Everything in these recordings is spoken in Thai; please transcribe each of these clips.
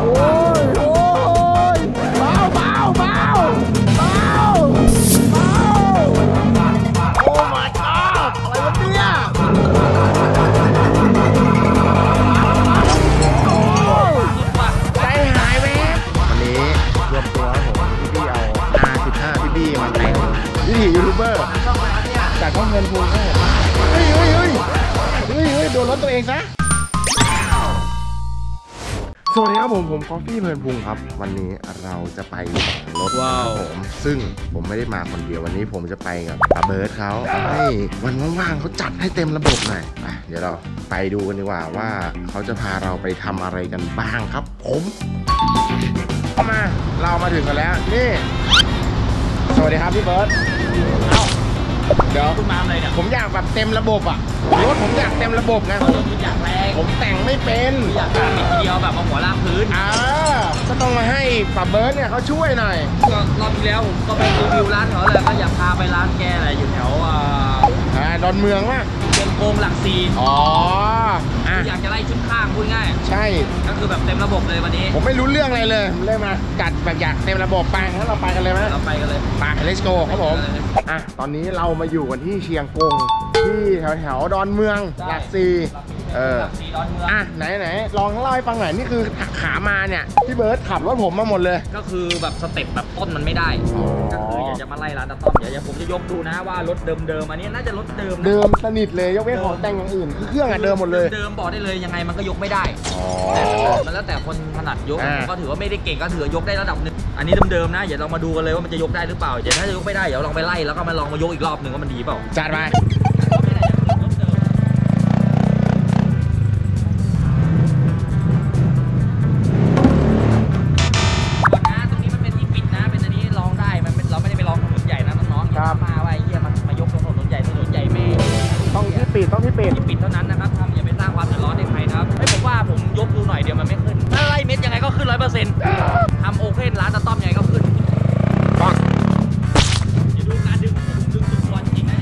ยูทูบเบอร์จากช่องเงินพุงเฮ้ยโดนรถตัวเองซะสวัสดีครับผมคอฟฟี่เพลินพุงครับวันนี้เราจะไปรถผมซึ่งผมไม่ได้มาคนเดียววันนี้ผมจะไปกับป้าเบิร์ดเขาให้วันว่างๆเขาจัดให้เต็มระบบหน่อยเดี๋ยวเราไปดูกันดีกว่าว่าเขาจะพาเราไปทำอะไรกันบ้างครับผมมาเรามาถึงกันแล้วนี่สวัสดีครับพี่เบิร์ดเดี๋ยวคุณมาอะไรเนี่ยผมอยากแบบเต็มระบบอ่ะรถผมอยากเต็มระบบไงผมอยากแรงผมแต่งไม่เป็นอยากแต่งทีเดียวแบบเอาหัวลากพื้นก็ต้องมาให้ป้าเบิร์ดเนี่ยเขาช่วยหน่อยก็รอบที่แล้วผมก็ไปรีวิวร้านเขาเลยก็อยากพาไปร้านแกอะไรอยู่แถวดอนเมืองว่ะเชียงโกงหลักซีอยากจะไล่ชุดข้างพูดง่ายใช่ก็คือแบบเต็มระบบเลยวันนี้ผมไม่รู้เรื่องอะไรเลยเลยมาจัดแบบอยากเต็มระบบไปงั้นเราไปกันเลยไหมเราไปกันเลยไป let's go ครับผมตอนนี้เรามาอยู่กันที่เชียงกงที่แถวดอนเมืองหลักซีไหนลองเล่าให้ฟังหน่อยนี่คือขามาเนี่ยพี่เบิร์ดขับรถผมมาหมดเลยก็คือแบบสเต็ปแบบต้นมันไม่ได้ก็คืออยากจะมาไล่ร้านตะต้อมเดี๋ยวผมจะยกดูนะว่ารถเดิมอันนี้น่าจะรถเดิมสนิทเลยยกเว้นของแต่งอย่างอื่นคือเครื่องเดิมหมดเลยเดิมบอกได้เลยยังไงมันก็ยกไม่ได้แต่มันแล้วแต่คนถนัดยกก็ถือว่าไม่ได้เก่งก็ถือยกได้ระดับหนึ่งอันนี้เดิมๆนะเดี๋ยวเรามาดูกันเลยว่ามันจะยกได้หรือเปล่าเดี๋ยวถ้าจะยกไม่ได้เดี๋ยวลองไปไล่แล้วก็มาลองมายกอีกรอบหนึ่งว่ามันดีเปล่าจัดไปต้องที่ปิดเท่านั้นนะครับทำอย่าไปสร้างความเดือดร้อนในใครนะครับผมว่าผมยกดูหน่อยเดียวมันไม่ขึ้นถ้าไล่เม็ดยังไงก็ขึ้น 100% ทำโอเพ่นร้านตะต้อมยังไงก็ขึ้นปังอย่าดูการดึงสุดตัวจริงนะ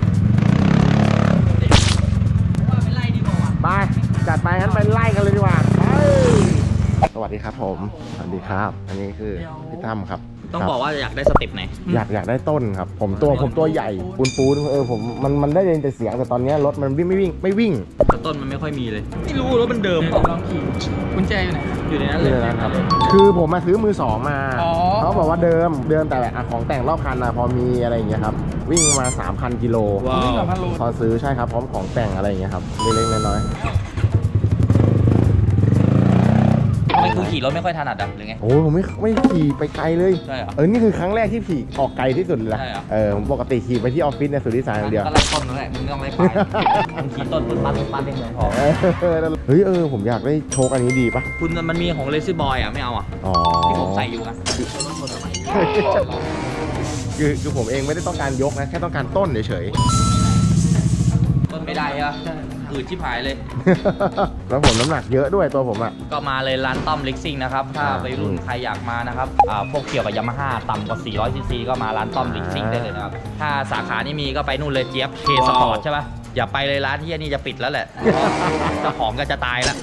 ผมว่าไปไล่ดีกว่าไปจัดไปงั้นไปไล่กันเลยดีกว่าสวัสดีครับผมสวัสดีครับอันนี้คือพี่ตั้มครับต้องบอกว่าอยากได้สเต็ปไหนอยากได้ต้นครับผมตัวใหญ่ปูนผมมันได้ยินแต่เสียงแต่ตอนนี้รถมันไม่วิ่งแต่ต้นมันไม่ค่อยมีเลยไม่รู้รถมันเดิมลองขี่กุญแจอยู่ไหนอยู่ในนั้นเลยครับคือผมมาซื้อมือสองมาเขาบอกว่าเดิมแต่ของแต่งรอบคันพอมีอะไรอย่างเงี้ยครับวิ่งมา 3,000 กิโลพอซื้อใช่ครับพร้อมของแต่งอะไรอย่างเงี้ยครับเล็กๆน้อยคือขี่รถไม่ค่อยถนัดหรือไงโอ้ผมไม่ขี่ไปไกลเลยใช่เหรอนี่คือครั้งแรกที่ขี่ออกไกลที่สุดเลยผมปกติขี่ไปที่ออฟฟิศในสุดที่สายอย่างเดียวก็ไล่ต้นนั่นแหละมึงต้องไล่ไปมึงขี่ต้นปั้นเองเลยพอเฮ้ยผมอยากได้โชคอันนี้ดีปะคุณมันมีของเลซี่บอยไม่เอาที่ผมใส่อยู่นะคือผมเองไม่ได้ต้องการยกนะแค่ต้องการต้นเฉยต้นไม่ได้อะอืดชิบหายเลยแล้วผมน้ำหนักเยอะด้วยตัวผมก็มาเลยร้านต้อมเล็กซิ่งนะครับถ้าไปรุ่นใครอยากมานะครับพวกเกี่ยวกับยามาฮ่าต่ำกว่า400 ซีซีก็มาร้านต้อมเล็กซิ่งได้เลยนะครับถ้าสาขานี้มีก็ไปนู่นเลยเจี๊ยบเคสปอร์ตใช่ปะอย่าไปเลยร้านที่นี่จะปิดแล้วแหละเจ้าของก็จะตายแล้ว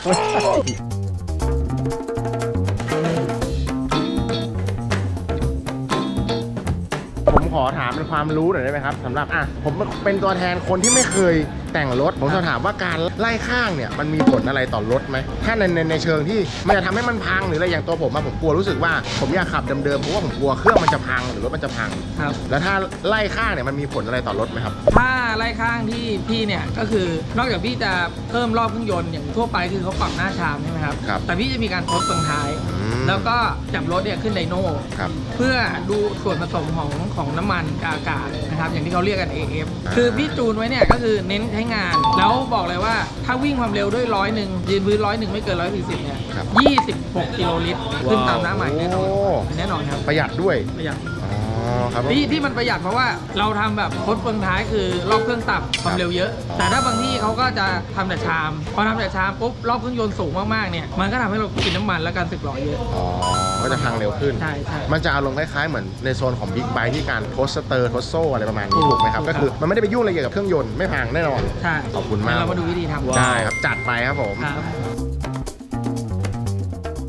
ผมขอถามเป็นความรู้หน่อยได้ไหมครับสำหรับผมเป็นตัวแทนคนที่ไม่เคยแต่งรถผมจะถามว่าการไล่ข้างเนี่ยมันมีผลอะไรต่อรถไหมถ้าในเชิงที่มันจะทำให้มันพังหรืออะไรอย่างตัวผมผมกลัวรู้สึกว่าผมอยากขับเดิมๆเพราะว่าผมกลัวเครื่องมันจะพังหรือรถมันจะพังครับแล้วถ้าไล่ข้างเนี่ยมันมีผลอะไรต่อรถไหมครับถ้าไล่ข้างที่พี่เนี่ยก็คือนอกจากพี่จะเพิ่มรอบเครื่องยนต์อย่างทั่วไปคือเขาปรับหน้าชามใช่ไหมครับแต่พี่จะมีการทดตรงท้ายแล้วก็จับรถเนี่ยขึ้นไดโน่เพื่อดูส่วนผสมของน้ำมันอากาศนะครับอย่างที่เขาเรียกกัน AF คือพี่จูนไว้เนี่ยก็คือเน้นใช้งานแล้วบอกเลยว่าถ้าวิ่งความเร็วด้วย100ยืนพื้น100ไม่เกิน140เนี่ย26 กิโลลิตรขึ้นตามน้ำใหม่แน่นอนครับประหยัดด้วยประหยัดที่มันประหยัดเพราะว่าเราทำแบบทดเฟืองท้ายคือรอบเครื่องต่ำความเร็วเยอะแต่ถ้าบางที่เขาก็จะทำแต่ชามพอทำแต่ชามปุ๊บรอบเครื่องยนต์สูงมากๆเนี่ยมันก็ทำให้เรากินน้ำมันและการสึกหล่อเยอะก็จะพังเร็วขึ้นใช่มันจะอารมณ์คล้ายๆเหมือนในโซนของบิ๊กไบค์ที่การทดสเตอร์ทดโซ่อะไรประมาณนี้ถูกไหมครับก็คือมันไม่ได้ไปยุ่งอะไรเกี่ยวกับเครื่องยนต์ไม่พังแน่นอนใช่ขอบคุณมากเรามาดูวิธีทำได้ครับจัดไปครับผม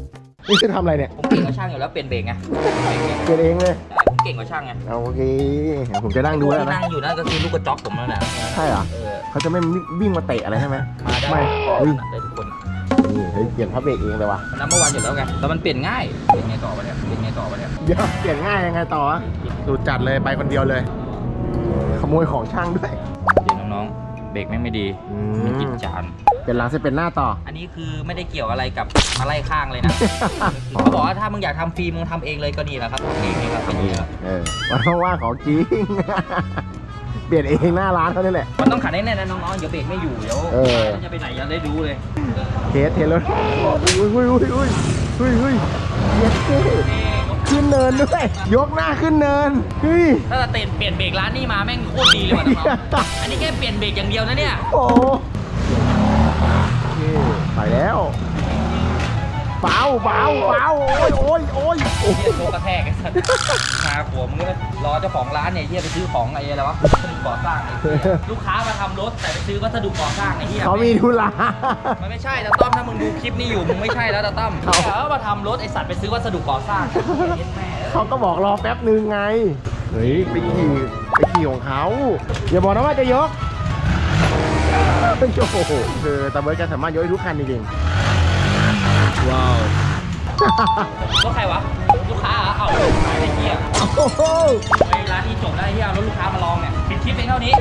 นี่จะทำอะไรเนี่ยผมเก่งกว่าช่างอยู่แล้วเปลี่ยนเบรกไงเปลี่ยนเองเลยผมเก่งกว่าช่างไงโอเคผมจะนั่งดูแล้วนะนั่งอยู่นั่นก็คือลูกกระจอกผมแล้วนะใช่เหรอเขาจะไม่วิ่งมาเตะอะไรใช่ไหมมาได้ได้ทุกคนนี่เฮ้ยเปลี่ยนพับเบรกเองเลยวะนับเมื่อวานอยู่แล้วไงแล้วมันเปลี่ยนง่ายเป็นไงต่อวะเนี่ยเป็นไงต่อวะเนี่ยเดี๋ยวเปลี่ยนง่ายยังไงต่อสูตรจัดเลยไปคนเดียวเลยขโมยของช่างด้วยเดี๋ยวน้องๆเบรกไม่ดีมีกินจานเป็นหลังเสร็จเป็นหน้าต่ออันนี้คือไม่ได้เกี่ยวอะไรกับมาไล่ข้างเลยนะเขาบอกว่าถ้ามึงอยากทำฟรีมึงทำเองเลยก็นี่แหละครับทำเองนี่ครับเป็นนี่ครับเพราะว่าของจริงเปลี่ยนเองหน้าร้านเขาเนี่ยแหละมันต้องขัดให้แน่นนะน้องๆอย่าเบรกไม่อยู่เดี๋ยวจะไปไหนยังได้ดูเลยเทรถอุ้ยขึ้นเนินด้วยยกหน้าขึ้นเนินถ้าจะเปลี่ยนเบรกร้านนี้มาแม่งโคตรดีเลยว่ะน้องๆอันนี้แค่เปลี่ยนเบรกอย่างเดียวนะเนี่ยโอ้ไปแล้วเบาโอ้ยโคกระแทกไอ้สัสคาหัวมึงก็รอเจ้าของร้านเนี่ยเฮียไปซื้อของอะไรวะวัสดุก่อสร้างลูกค้ามาทำรถแต่ไปซื้อวัสดุก่อสร้างไอ้เฮียเขามีธุระมันไม่ใช่ตาต้อมถ้ามึงดูคลิปนี้อยู่มึงไม่ใช่แล้วตาต้อมเขามาทำรถไอ้สัตว์ไปซื้อวัสดุก่อสร้างเขาก็บอกรอแป๊บนึงไงเฮ้ยไปขี่ของเขาอย่าบอกนะว่าจะยกโอ้โหคือตาเบิร์ดจะสามารถยกทุกคันจริงๆว้าวรถใครวะลูกค้าเอาขายไอ้เหี้ยไปร้านนี้จบแล้วไอ้เหี้ยรถลูกค้ามาลองเนี่ยปิดคลิปเองเท่านี้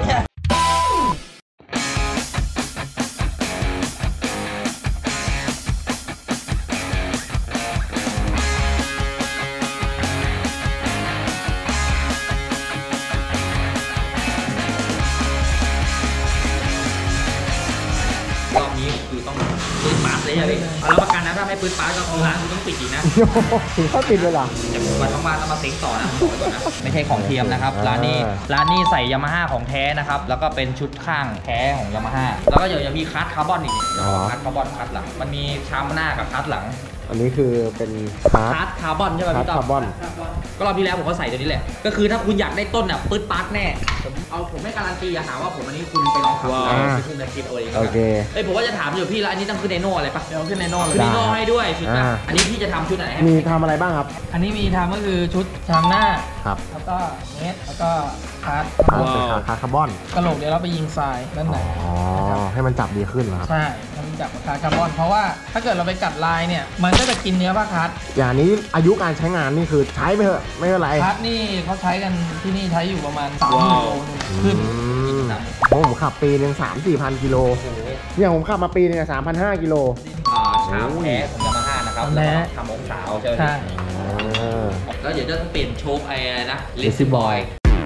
รอบนี้คือต้องปืนปาร์ตเลยอะไรเอาแล้วประกันนะถ้าไม่ปืนปาร์ตก็คือร้านคุณต้องปิดอีกนะถึงเขาปิดเลยเหรอจะวันต้องมาเซ็งต่อนะบอกไว้ก่อนนะไม่ใช่ของเทียมนะครับร้านนี้ใส่ยามาฮ่าของแท้นะครับแล้วก็เป็นชุดข้างแท้ของยามาฮ่าแล้วก็เดี๋ยวจะมีคัสคาร์บอนอีกคัสคาร์บอนคัสหลังมันมีชามหน้ากับคัสหลังอันนี้คือเป็นคัสคาร์บอนใช่ไหมพี่ต้อมก็รอบที่แล้วผมก็ใส่ตัวนี้แหละก็คือถ้าคุณอยากได้ต้นอ่ะปื๊ดปาร์ตแน่ผมไม่การันตีหาว่าผมอันนี้คุณไปลองขับไปขึ้นในคลิปเอาเองโอเคผมว่าจะถามอยู่พี่แล้วอันนี้ต้องขึ้นไนโน่อะไรปะเดี๋ยวขึ้นไนโน่ให้ด้วยชุดนะอันนี้พี่จะทำชุดไหนมีทำอะไรบ้างครับอันนี้มีทำก็คือชุดชามหน้าครับแล้วก็เน็ตแล้วก็คัสคาร์บอนกระโหลกเดี๋ยวเราไปยิงทรายด้านในให้มันจับดีขึ้นเหรอครับใช่มันจับคาร์บอนเพราะว่าถ้าเกิดเราไปกัดลายเนี่ยมันก็จะกินเนื้อผ้าคัสอย่างนี้อายุการใช้งานนี่คือใช้ไปเถอะไม่เป็นไรคัสนี่เขาใช้กันที่นี่ใช้อยู่ประมาณ3 กิโลขึ้นผมขับปีนึง3-4 พันกิโลเนี่ยผมขับมาปีนึง3,500 กิโลชามแท้ของยามาฮ่านะครับแล้วทำองศาใช่ไหมแล้วเดี๋ยวจะเปลี่ยนโชคอะไรนะเลซี่บอย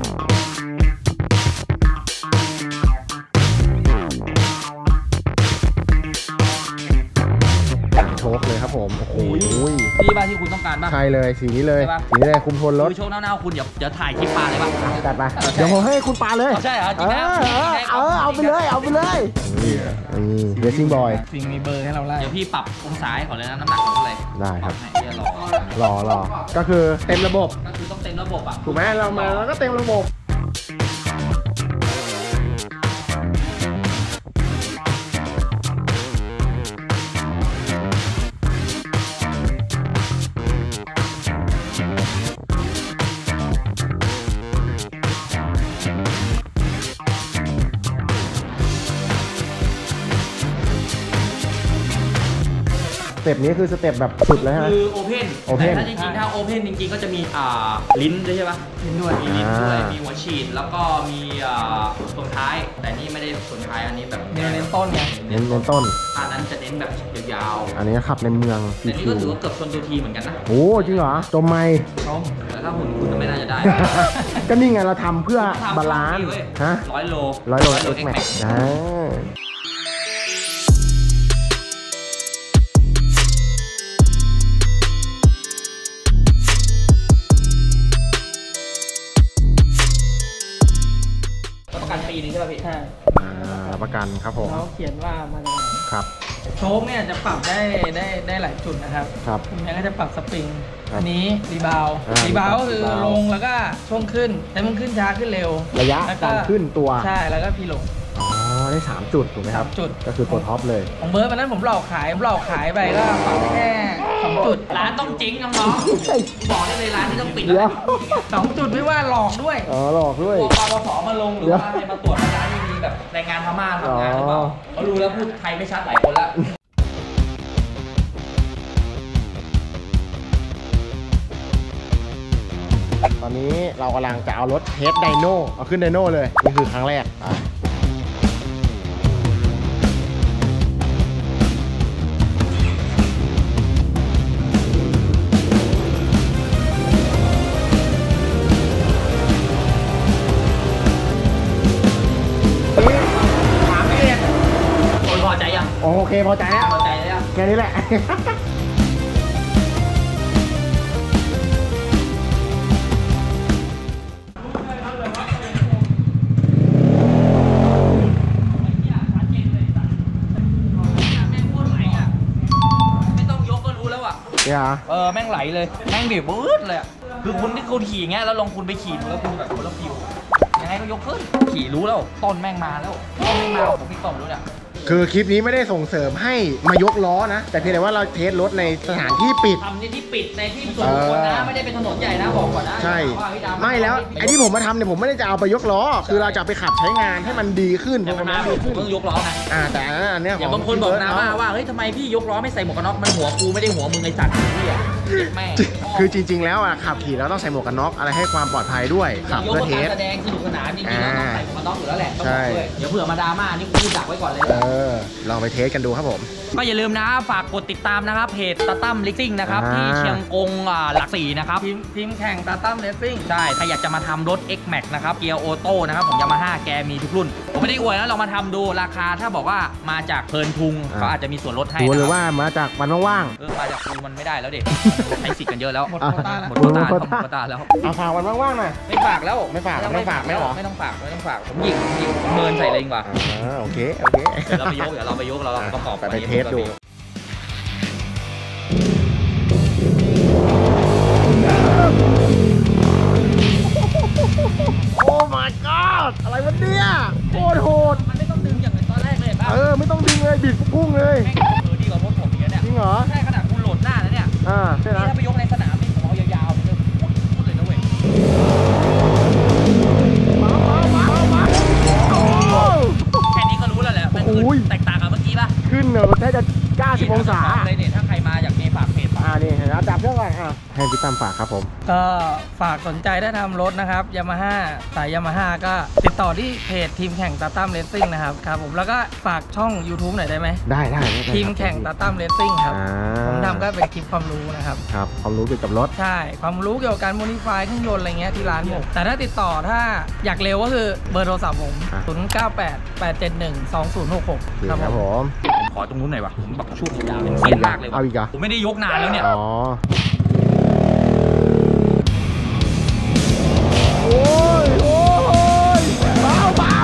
โชคเลยครับผมโอ้โหนี่บ้านที่คุณต้องการป่ะใช่เลยสีนี้เลยคุมโทนรถโชคเน่าๆคุณเดี๋ยวถ่ายคลิปปลาเลยป่ะจัดไปเดี๋ยวผมให้คุณปลาเลยใช่เหรอจริงนะเอาไปเลยเรซซิ่งบอยสิ่งมีเบอร์ให้เราไล่เดี๋ยวพี่ปรับองศาให้ก่อนเลยนะน้ำหนักเท่าไหร่ได้ครับรอก็คือเต็มระบบก็คือต้องเต็มระบบอ่ะถูกไหมเรามาแล้วก็เต็มระบบสเต็ปนี้คือสเต็ปแบบสุดเลยฮะคือโอเพนแต่ถ้าจริงๆถ้าโอเพนจริงๆก็จะมีลิ้นด้วยใช่ปะลิ้นด้วยมีลิ้นด้วยมีหัวฉีดแล้วก็มีส่วนท้ายแต่นี่ไม่ได้ส่วนท้ายอันนี้แบบเน้นต้นไงเน้นต้นอันนั้นจะเน้นแบบยาวๆอันนี้ขับในเมืองแต่นี่ก็ถือว่าเกือบชนตัวทีเหมือนกันนะโอ้จริงเหรอจมไม่แต่ถ้าหุ่นคุณไม่น่าจะได้ก็นี่ไงเราทำเพื่อบาลานซ์ฮะ 100 โล X Max ประกันปีนึงใช่ไหมพี่ใช่ประกันครับผมเขาเขียนว่ามาจากไหนครับโชคเนี่ยจะปรับได้หลายจุดนะครับนี่ก็จะปรับสปริงอันนี้รีบาวก็คือลงแล้วก็ช่วงขึ้นแต่มันขึ้นช้าขึ้นเร็วระยะการขึ้นตัวใช่แล้วก็พีลงได้3จุดถูกไหมครับจุดก็คือตัวท็อปเลยของเบิร์ดวันนั้นผมหลอกขายไปก็ฝังแค่2 จุดร้านต้องจริงน้องๆบอกได้เลยร้านนี้ต้องปิดเดี๋แล้ยว ว 2 จุดไม่ว่าหลอกด้วยอ๋อหลอกด้วยกลัวปปสมาลงหรือว่าใครมาตรวจร้านนี้มีแบบแรงงานพม่าทำงานหรือเปล่าเขารู้แล้วพูดไทยไม่ชัดหลายคนแล้วตอนนี้เรากำลังจะเอารถเทสไดโน่เอาขึ้นไดโน่เลยนี่คือครั้งแรกคนพอใจยังโอเคพอใจแล้วพอใจแล้วยังแค่นี้แหละ เนี่ยแม่งไหลเลยแม่งบีบปื๊ดเลยอะคือคุณที่คุณขี่อย่างเงี้ยแล้วลองคุณไปขี่ดูแล้วคุณแบบคนละฟิวยังไงก็ยกขึ้นขี่รู้แล้วต้นแม่งมาแล้วต้นแม่งมาผมพี่ต้นรู้เนี่ยคือคลิปนี้ไม่ได้ส่งเสริมให้มายกล้อนะแต่เพียงแต่ว่าเราเทสรถในสถานที่ปิดทำในที่ปิดในที่ส่วนบุคคลนะไม่ได้เป็นถนนใหญ่นะบอกก่อนนะใช่ว่าพี่ดำไม่แล้วไอ้ที่ผมมาทำเนี่ยผมไม่ได้จะเอาไปยกล้อ คือเราจะเอาไปขับใช้งานให้มันดีขึ้นแต่มันมาดีผขึ้มนต้องยกล้อไงแต่อันเนี้ยอย่างบางคนบอกนะว่าเฮ้ยทำไมพี่ยกล้อไม่ใส่หมวกกันน็อกมันหัวกูไม่ได้หัวมึงไอ้สัตว์พี่อะแม่คือจริง ๆ แล้วขับขี่แล้วต้องใส่หมวกกันน็อกอะไรให้ความปลอดภัยด้วยขับยกเพื่อมาเทการสแสดงสนุกสนานจริงๆแล้วต้องใส่หมวกกันน็อกอยู่แล้วแหละต้องใช่บอกด้วยเดี๋ยวเผื่อมาดราม่านี่กูดักไว้ก่อนเลยลองไปเทสกันดูครับผมก็อย่าลืมนะฝากกดติดตามนะครับเพจตาตั้มลิซิ่งนะครับที่เชียงกงหลัก4นะครับทีมแข่งตาตั้มเลสซิ่งใช่ใครอยากจะมาทำรถ X Max นะครับเกียร์ออโต้นะครับของยามาฮ่าแกมีทุกรุ่น ผมไม่ได้อวยนะลองมาทำดูราคาถ้าบอกว่ามาจากเพลินพุงก็อาจจะมีส่วนลดให้ดูนะเลยครับว่ามาจากวันว่างมาจากพุงมันไม่ได้แล้วเด็กใช้สิทธิ์กันเยอะแล้วหมดโควต้าแล้วหมดโควต้าแล้วหมดโควต้าแล้วๆเอาฝากวันว่างๆหน่อยไม่ฝากแล้วไม่ฝากไม่ต้องฝากไม่หรอไม่ต้องฝากผมหยิงผมเมินใส่เลยดีกว่าโอเคเดี๋ยวเราไปยกเราประกอบไปเทสดูโอ้ my god อะไรวะเนี่ยโคตรโหดมันไม่ต้องดึงอย่างตอนแรกเลยป่ะไม่ต้องดึงเลยบิดพุ่งเลยแม่งดีกว่ารถผมเยอะเนี่ยจริงเหรอใช่ขนาดคุณโหลดหน้าแล้วเนี่ยใช่นี่นะถ้าไปยกในสนามนี่ผมเอายาวๆเลยพูดเลยนะเว้ยแค่นี้ก็รู้แล้วแหละมันคือแตกต่างกับเมื่อกี้ป่ะขึ้นเนอะแค่จะ90องศาเลยเนี่ยถ้าใครมาอยากมีฝากเพจฝากนี่เห็นแล้วจับเครื่องก่อนให้พี่ตั้มฝากครับผมก็ฝากสนใจได้ทำรถนะครับยามาฮ่าสายยามาฮ่าก็ติดต่อที่เพจทีมแข่งตาตั้มเลสซิ่งนะครับผมแล้วก็ฝากช่อง YouTube หน่อยได้ไหมได้ทีมแข่งตาตั้มเลสซิ่งครับอ่าผมทำก็เป็นคลิปความรู้นะครับครับความรู้เกี่ยวกับรถใช่ ความรู้เกี่ยวกับการโมดิฟายเครื่องยนต์อะไรเงี้ยที่ร้านผมแต่ถ้าติดต่อถ้าอยากเร็วก็คือเบอร์โทรศัพท์ผม 0988712066 ครับผมขอตรงนู้นหน่อยวะผมแบบช่วงยาวเป็นเสี้ยนมากเลยเอาอีกเหรอผมไม่ได้ยกนานแล้วเนี่ยอ๋อโอ้ยเบา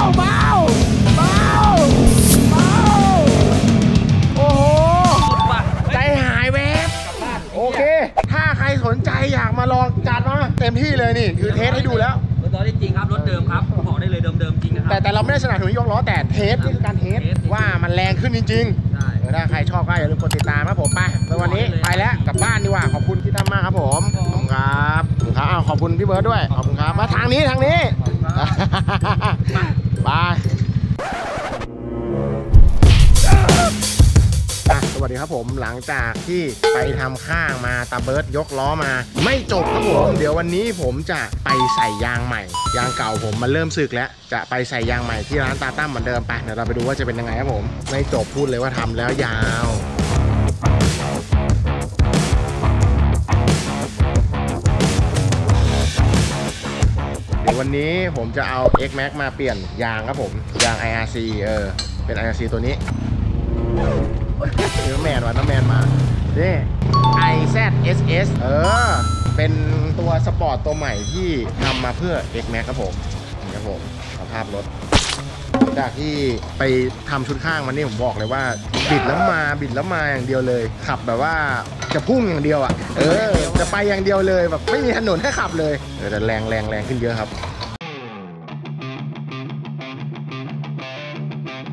โอ้โหสุดว่ะใจหายแวบกลับบ้านโอเค ถ้าใครสนใจอยากมาลองจัดมาเต็มที่เลยนี่คือเทสให้ดูแล้วรถตอนนี้จริงครับรถเดิมครับบอกได้เลยเดิมจริงนะครัแต่เราไม่ได้สนับสนุนยกล้อแต่เทสนี่คือการเทสว่ามันแรงขึ้นจริงใช่ๆถ้าใครชอบก็อย่าลืมกดติดตามครับผมไปวันนี้ไปแล้วกลับบ้านดีกว่าขอบคุณพี่ตั้มมากครับผมขอบคุณครับขอบคุณพี่เบิร์ดด้วยขอบคุณครับมาทางนี้ไปสวัสดีครับผมหลังจากที่ไปทำข้างมาตาเบิร์ดยกล้อมาไม่จบครับผมเดี๋ยววันนี้ผมจะไปใส่ยางใหม่ยางเก่าผมมันเริ่มสึกแล้วจะไปใส่ยางใหม่ที่ร้านตาตั้มเหมือนเดิมไปเดี๋ยวเราไปดูว่าจะเป็นยังไงครับผมไม่จบพูดเลยว่าทำแล้วยาวเดี๋ยววันนี้ผมจะเอา X Max มาเปลี่ยนยางครับผมยาง IRC เป็น IRC ตัวนี้น้ำแมนมานี่ IZSS เป็นตัวสปอร์ตตัวใหม่ที่ทำมาเพื่อ X Max ครับผมนี่ครับผมสภาพรถจากที่ไปทำชุดข้างมันนี่ผมบอกเลยว่าบิดแล้วมาอย่างเดียวเลยขับแบบว่าจะพุ่งอย่างเดียวอ่ะจะไปอย่างเดียวเลยแบบไม่มีถนนให้ขับเลยแต่แรงขึ้นเยอะครับ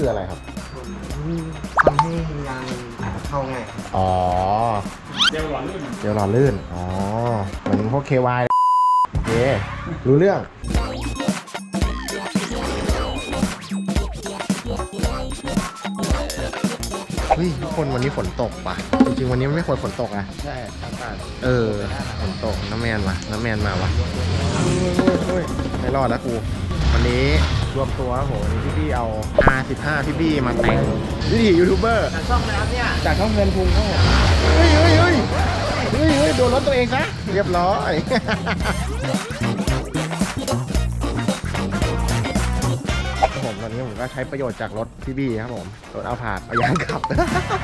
คืออะไรครับทำให้ยางเข้าง่ายอ๋อเจลหล่อลื่นอ๋อเหมือนพวก KY โอเครู้เรื่องเฮ้ยทุกคนวันนี้ฝนตกป่ะจริงๆวันนี้ไม่ควรฝนตกนะใช่อากาศฝนตกน้ำแมนมาวะเฮ้ยไม่รอดแล้วกูวันนี้รวมตัวครับผมวันนี้พี่เอา R15 พี่บี้มาแต่งวิถียูทูบเบอร์ช่องนะครับเนี่ยจากช่องเงินพุงครับผมเฮ้ยโดนรถตัวเองซะเรียบร้อยผมตอนนี้ผมก็ใช้ประโยชน์จากรถพี่บี้ครับผมรถเอาผาดเอายางขับ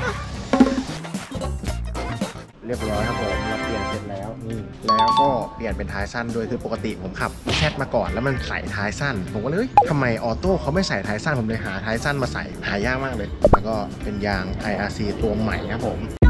เรียบร้อยครับผมเราเปลี่ยนเสร็จแล้วนี่แล้วก็เปลี่ยนเป็นท้ายสั้นโดยคือปกติผมขับแชทมาก่อนแล้วมันใส่ท้ายสั้นผมก็เลยทำไมออโต้เขาไม่ใส่ท้ายสั้นผมเลยหาท้ายสั้นมาใส่หายากมากเลยแล้วก็เป็นยาง IRC ตัวใหม่ครับผม